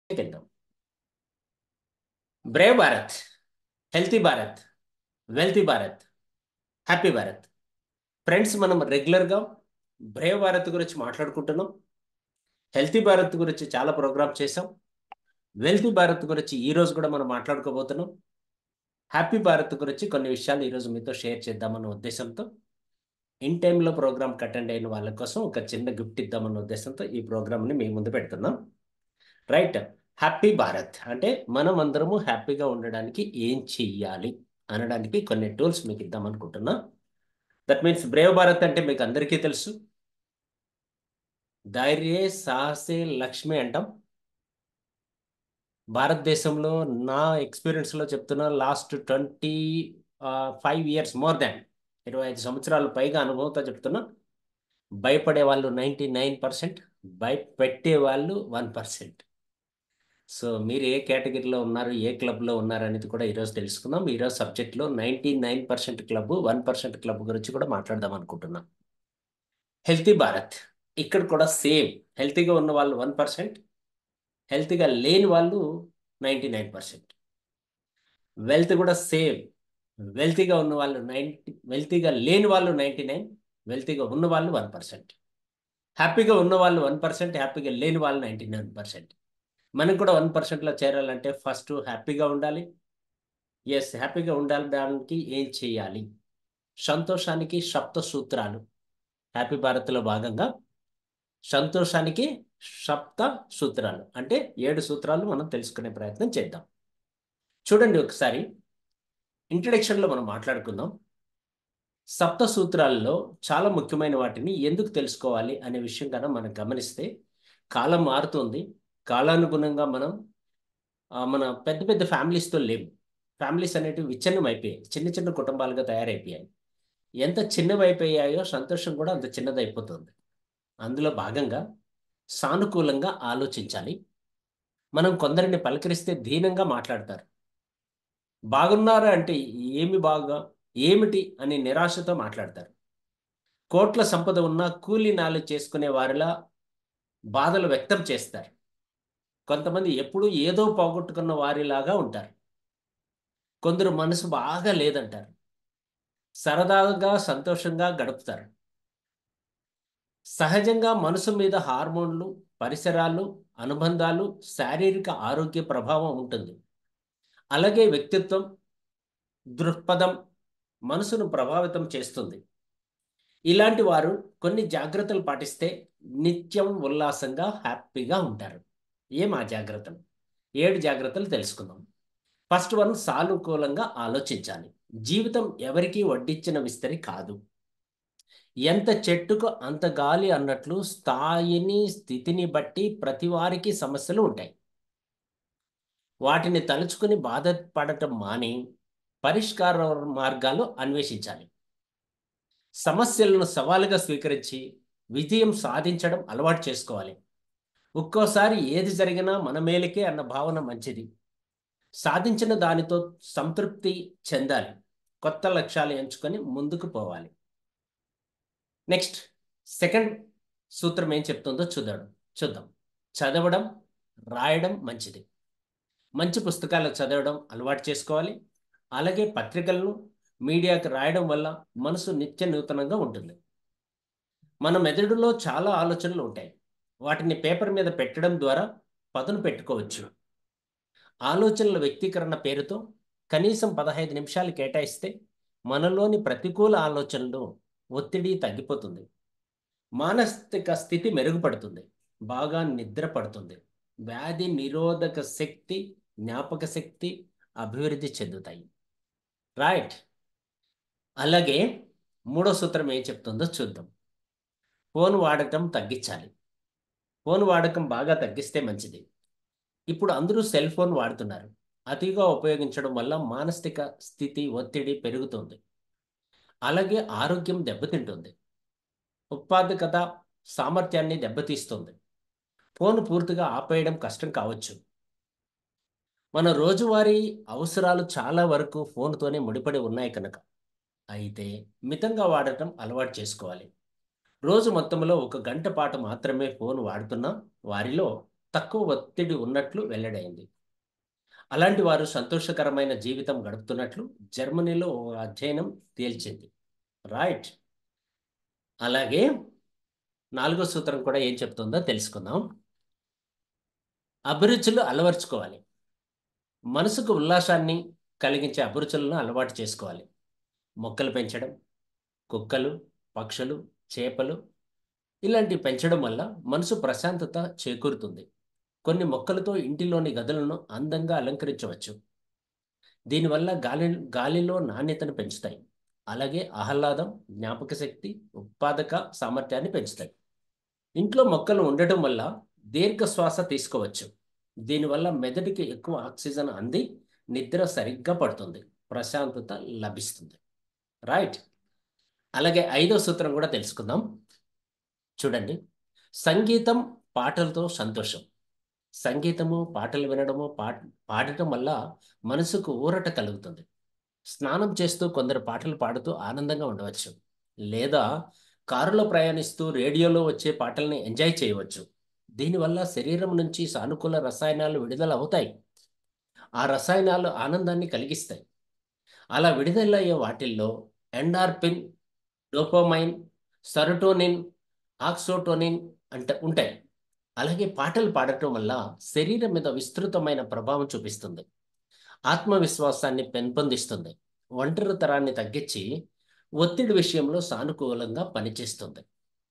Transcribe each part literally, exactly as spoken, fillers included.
వెళ్దాం. Brave Bharat, healthy Bharat, wealthy Bharat, happy Bharat. Friends, మనం రెగ్యులర్గా బ్రేవ్ భారత్ గురించి మాట్లాడుకుంటున్నాం. హెల్తీ భారత్ గురించి చాలా ప్రోగ్రామ్ చేసాం. వెల్తీ భారత్ గురించి ఈ రోజు కూడా మనం మాట్లాడుకోబోతున్నాం. హ్యాపీ భారత్ గురించి కొన్ని విషయాలు ఈరోజు మీతో షేర్ చేద్దామన్న ఉద్దేశంతో, ఇన్ టైంలో ప్రోగ్రామ్ అటెండ్ అయిన వాళ్ళ కోసం ఒక చిన్న గిఫ్ట్ ఇద్దామన్న ఉద్దేశంతో ఈ ప్రోగ్రామ్ని మీ ముందు పెడుతున్నాం. రైట్. హ్యాపీ భారత్ అంటే మనం అందరము హ్యాపీగా ఉండడానికి ఏం చెయ్యాలి అనడానికి కొన్ని టూల్స్ మీకు ఇద్దాం అనుకుంటున్నా. దట్ మీన్స్ బ్రేవ్ భారత్ అంటే మీకు అందరికీ తెలుసు. ధైర్యే సాహసే లక్ష్మి అంటాం. భారతదేశంలో నా ఎక్స్పీరియన్స్లో చెప్తున్నా, last twenty five years more than ఇరవై ఐదు సంవత్సరాల పైగా అనుభవంతో చెప్తున్నా, భయపడే వాళ్ళు నైంటీ నైన్ పర్సెంట్, భయపెట్టే వాళ్ళు వన్ పర్సెంట్. సో మీరు ఏ కేటగిరీలో ఉన్నారు, ఏ క్లబ్లో ఉన్నారు అనేది కూడా ఈరోజు తెలుసుకుందాం. ఈరోజు సబ్జెక్ట్లో ninety nine percent club, one percent club గురించి కూడా మాట్లాడదాం అనుకుంటున్నాం. హెల్తీ భారత్ ఇక్కడ కూడా సేమ్. హెల్తీగా ఉన్న వాళ్ళు వన్ పర్సెంట్, హెల్తీగా లేని వాళ్ళు నైంటీ నైన్ పర్సెంట్. వెల్త్ కూడా సేమ్. వెల్తీగా ఉన్న వాళ్ళు నైంటీ, వెల్తీగా లేని వాళ్ళు నైంటీ నైన్, వెల్తీగా ఉన్న వాళ్ళు వన్ పర్సెంట్. హ్యాపీగా ఉన్న వాళ్ళు వన్ పర్సెంట్, హ్యాపీగా లేని వాళ్ళు నైంటీ నైన్ పర్సెంట్. మనకు కూడా వన్ పర్సెంట్లో చేరాలంటే ఫస్ట్ హ్యాపీగా ఉండాలి. ఎస్, హ్యాపీగా ఉండడానికి ఏం చేయాలి? సంతోషానికి సప్త సూత్రాలు. హ్యాపీ భారత్లో భాగంగా సంతోషానికి సప్త సూత్రాలు అంటే ఏడు సూత్రాలు మనం తెలుసుకునే ప్రయత్నం చేద్దాం. చూడండి ఒకసారి, ఇంట్రడక్షన్లో మనం మాట్లాడుకుందాం. సప్త సూత్రాల్లో చాలా ముఖ్యమైన వాటిని ఎందుకు తెలుసుకోవాలి అనే విషయం కన్నా మనం గమనిస్తే, కాలం మారుతుంది. కాలానుగుణంగా మనం మన పెద్ద పెద్ద ఫ్యామిలీస్తో లేవు. ఫ్యామిలీస్ అనేటివి విచ్ఛిన్నం అయిపోయాయి, చిన్న చిన్న కుటుంబాలుగా తయారైపోయాయి. ఎంత చిన్నవైపోయాయో సంతోషం కూడా అంత చిన్నదైపోతుంది. అందులో భాగంగా సానుకూలంగా ఆలోచించాలి. మనం కొందరిని పలకరిస్తే దీనంగా మాట్లాడతారు. బాగున్నారా అంటే ఏమి బాగా, ఏమిటి అని నిరాశతో మాట్లాడతారు. కోట్ల సంపద ఉన్న కూలీ నాలు చేసుకునే వారిలా బాధలు వ్యక్తం చేస్తారు. కొంతమంది ఎప్పుడూ ఏదో పోగొట్టుకున్న వారిలాగా ఉంటారు. కొందరు మనసు బాగా లేదంటారు, సరదాగా సంతోషంగా గడుపుతారు. సహజంగా మనసు మీద హార్మోన్లు, పరిసరాలు, అనుబంధాలు, శారీరక ఆరోగ్య ప్రభావం ఉంటుంది. అలాగే వ్యక్తిత్వం, దృక్పథం మనసును ప్రభావితం చేస్తుంది. ఇలాంటి వారు కొన్ని జాగ్రత్తలు పాటిస్తే నిత్యం ఉల్లాసంగా హ్యాపీగా ఉంటారు. ఏం ఆ జాగ్రత్తలు? ఏడు జాగ్రత్తలు తెలుసుకుందాం. ఫస్ట్ వన్, సానుకూలంగా ఆలోచించాలి. జీవితం ఎవరికీ వడ్డించిన విస్తరి కాదు. ఎంత చెట్టుకు అంత గాలి అన్నట్లు స్థాయిని, స్థితిని బట్టి ప్రతి వారికి సమస్యలు ఉంటాయి. వాటిని తలుచుకుని బాధపడటం మాని పరిష్కార మార్గాలు అన్వేషించాలి. సమస్యలను సవాలుగా స్వీకరించి విజయం సాధించడం అలవాటు చేసుకోవాలి. ఒక్కోసారి ఏది జరిగినా మన మేలుకే అన్న భావన మంచిది. సాధించిన దానితో సంతృప్తి చెందాలి. కొత్త లక్ష్యాలు ఎంచుకొని ముందుకు పోవాలి. నెక్స్ట్, సెకండ్ సూత్రం ఏం చెప్తుందో చూద్దాం చూద్దాం చదవడం, రాయడం మంచిది. మంచి పుస్తకాలు చదవడం అలవాటు చేసుకోవాలి. అలాగే పత్రికలను, మీడియాకు రాయడం వల్ల మనసు నిత్య నూతనంగా ఉంటుంది. మన మెదడులో చాలా ఆలోచనలు ఉంటాయి. వాటిని పేపర్ మీద పెట్టడం ద్వారా పదును పెట్టుకోవచ్చు. ఆలోచనల వ్యక్తీకరణ పేరుతో కనీసం పదహైదు నిమిషాలు కేటాయిస్తే మనలోని ప్రతికూల ఆలోచనలు, ఒత్తిడి తగ్గిపోతుంది. మానసిక స్థితి మెరుగుపడుతుంది. బాగా నిద్ర పడుతుంది. వ్యాధి నిరోధక శక్తి, జ్ఞాపక శక్తి అభివృద్ధి చెందుతాయి. రైట్. అలాగే మూడో సూత్రం ఏం చెప్తుందో చూద్దాం. ఫోన్ వాడటం తగ్గించాలి. ఫోన్ వాడకం బాగా తగ్గిస్తే మంచిది. ఇప్పుడు అందరూ సెల్ ఫోన్ వాడుతున్నారు. అతిగా ఉపయోగించడం వల్ల మానసిక స్థితి, ఒత్తిడి పెరుగుతుంది. అలాగే ఆరోగ్యం దెబ్బతింటుంది. ఉత్పాదకత సామర్థ్యాన్ని దెబ్బతీస్తుంది. ఫోన్ పూర్తిగా ఆపేయడం కష్టం కావచ్చు. మన రోజువారీ అవసరాలు చాలా వరకు ఫోన్తోనే ముడిపడి ఉన్నాయి కనుక. అయితే మితంగా వాడటం అలవాటు చేసుకోవాలి. రోజు మొత్తంలో ఒక గంట పాటు మాత్రమే ఫోన్ వాడుతున్న వారిలో తక్కువ ఒత్తిడి ఉన్నట్లు వెల్లడైంది. అలాంటి వారు సంతోషకరమైన జీవితం గడుపుతున్నట్లు జర్మనీలో ఓ అధ్యయనం తేల్చింది. రైట్. అలాగే నాలుగో సూత్రం కూడా ఏం చెప్తుందో తెలుసుకుందాం. అభిరుచులు అలవర్చుకోవాలి. మనసుకు ఉల్లాసాన్ని కలిగించే అభిరుచులను అలవాటు చేసుకోవాలి. మొక్కలు పెంచడం, కుక్కలు, పక్షులు, చేపలు ఇలాంటివి పెంచడం వల్ల మనసు ప్రశాంతత చేకూరుతుంది. కొన్ని మొక్కలతో ఇంటిలోని గదులను అందంగా అలంకరించవచ్చు. దీనివల్ల గాలి గాలిలో నాణ్యతను పెంచుతాయి. అలాగే ఆహ్లాదం, జ్ఞాపక శక్తి, ఉత్పాదక సామర్థ్యాన్ని పెంచుతాయి. ఇంట్లో మొక్కలు ఉండటం వల్ల దీర్ఘ శ్వాస తీసుకోవచ్చు. దీనివల్ల మెదడుకి ఎక్కువ ఆక్సిజన్ అంది నిద్ర సరిగ్గా పడుతుంది, ప్రశాంతత లభిస్తుంది. రైట్. అలాగే ఐదో సూత్రం కూడా తెలుసుకుందాం. చూడండి, సంగీతం, పాటలతో సంతోషం. సంగీతము, పాటలు వినడము, పాట పాడటం వల్ల మనసుకు ఊరట కలుగుతుంది. స్నానం చేస్తూ కొందరు పాటలు పాడుతూ ఆనందంగా ఉండవచ్చు. లేదా కారులో ప్రయాణిస్తూ రేడియోలో వచ్చే పాటల్ని ఎంజాయ్ చేయవచ్చు. దీనివల్ల శరీరం నుంచి సానుకూల రసాయనాలు విడుదల అవుతాయి. ఆ రసాయనాలు ఆనందాన్ని కలిగిస్తాయి. అలా విడుదలయ్యే వాటిల్లో ఎండార్ఫిన్, డోపమైన్, సెరోటోనిన్, ఆక్సోటోనిన్ అంటే ఉంటాయి. అలాగే పాటలు పాడటం వల్ల శరీరం మీద విస్తృతమైన ప్రభావం చూపిస్తుంది. ఆత్మవిశ్వాసాన్ని పెంపొందిస్తుంది. ఒంటరితనాన్ని తగ్గించి ఒత్తిడి విషయంలో సానుకూలంగా పనిచేస్తుంది.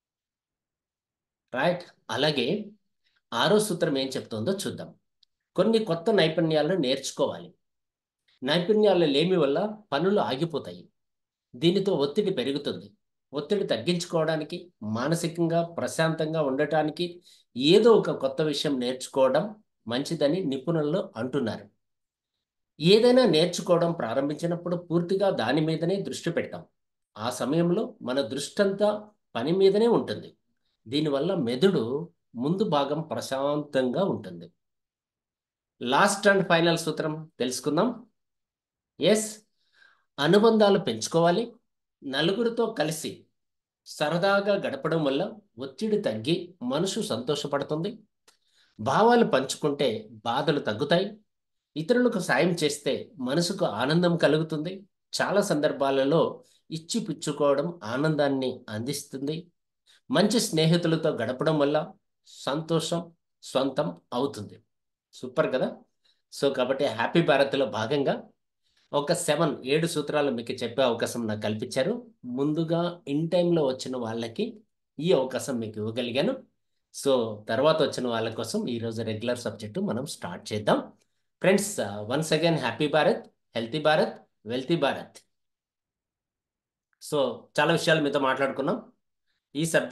రైట్. అలాగే ఆరో సూత్రం ఏం చెప్తుందో చూద్దాం. కొన్ని కొత్త నైపుణ్యాలను నేర్చుకోవాలి. నైపుణ్యాల లేమి వల్ల పనులు ఆగిపోతాయి. దీనితో ఒత్తిడి పెరుగుతుంది. ఒత్తిడి తగ్గించుకోవడానికి, మానసికంగా ప్రశాంతంగా ఉండటానికి ఏదో ఒక కొత్త విషయం నేర్చుకోవడం మంచిదని నిపుణులు అంటున్నారు. ఏదైనా నేర్చుకోవడం ప్రారంభించినప్పుడు పూర్తిగా దాని మీదనే దృష్టి పెడతాం. ఆ సమయంలో మన దృష్టంతా పని మీదనే ఉంటుంది. దీనివల్ల మెదడు ముందు భాగం ప్రశాంతంగా ఉంటుంది. లాస్ట్ అండ్ ఫైనల్ సూత్రం తెలుసుకుందాం. ఎస్, అనుబంధాలు పెంచుకోవాలి. నలుగురితో కలిసి సరదాగా గడపడం వల్ల ఒత్తిడి తగ్గి మనసు సంతోషపడుతుంది. భావాలు పంచుకుంటే బాధలు తగ్గుతాయి. ఇతరులకు సాయం చేస్తే మనసుకు ఆనందం కలుగుతుంది. చాలా సందర్భాలలో ఇచ్చి పుచ్చుకోవడం ఆనందాన్ని అందిస్తుంది. మంచి స్నేహితులతో గడపడం వల్ల సంతోషం సొంతం అవుతుంది. సూపర్ కదా. సో కాబట్టి హ్యాపీ భారత్లో భాగంగా ఒక సెవెన్ ఏడు సూత్రాలు మీకు చెప్పే అవకాశం నాకు కల్పించారు. ముందుగా ఇన్ టైంలో వచ్చిన వాళ్ళకి ఈ అవకాశం మీకు ఇవ్వగలిగాను. సో తర్వాత వచ్చిన వాళ్ళ కోసం ఈరోజు రెగ్యులర్ సబ్జెక్టు మనం స్టార్ట్ చేద్దాం. Friends, once again happy Bharat, healthy Bharat, wealthy Bharat. So చాలా విషయాలు మీతో మాట్లాడుకున్నాం. ఈ సబ్జెక్ట్